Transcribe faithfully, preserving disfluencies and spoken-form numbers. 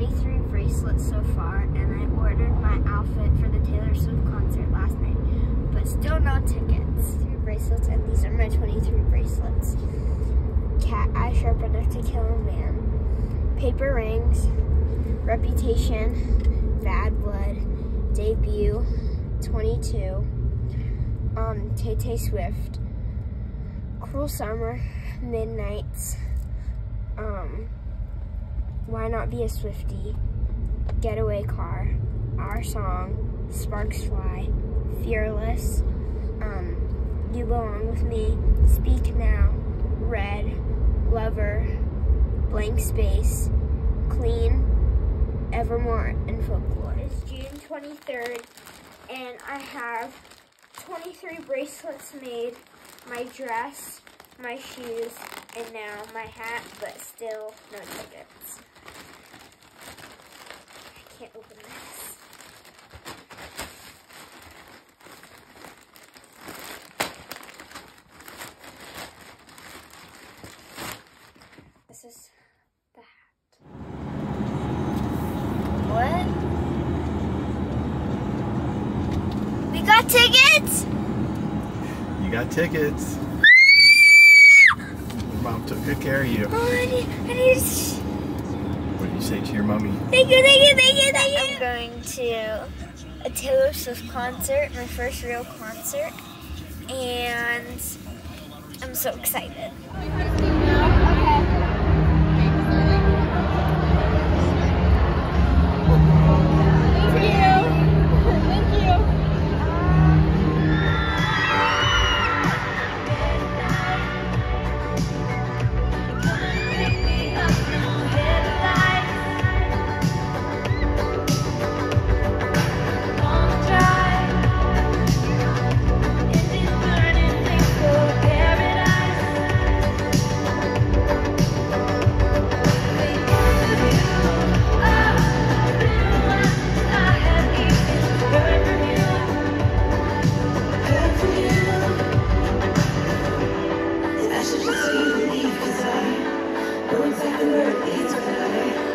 twenty-three bracelets so far, and I ordered my outfit for the Taylor Swift concert last night, but still no tickets. Three bracelets, and these are my twenty-three bracelets. Cat eye sharp enough to kill a man. Paper rings. Reputation. Bad Blood. Debut. twenty-two. Um, Tay-Tay Swift. Cruel Summer. Midnights. Um, Why Not Be a Swiftie. Getaway Car. Our Song. Sparks Fly. Fearless. Um, You Belong With Me. Speak Now. Red. Lover. Blank Space. Clean. Evermore, and Folklore. It's June twenty-third, and I have twenty-three bracelets made, my dress, my shoes, and now my hat, but still no tickets. I can't open this. This is the hat. What? We got tickets? You got tickets. Mom took good care of you. Oh, I need, I need to... What do you say to your mommy? Thank you, thank you, thank you, thank you. I'm going to a Taylor Swift concert, my first real concert, and I'm so excited. Exactly where it leads, but I